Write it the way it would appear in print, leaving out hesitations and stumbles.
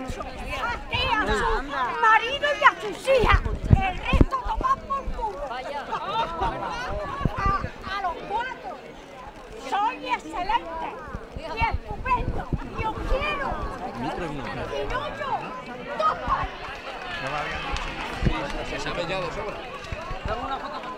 caso a ti, a su marido y a sus hijas. El resto toman por culo. A los cuatro. Soy excelente y estupendo. Y os quiero. Y no yo. Dos pares. Se sabe ya de sobra. Dame una foto.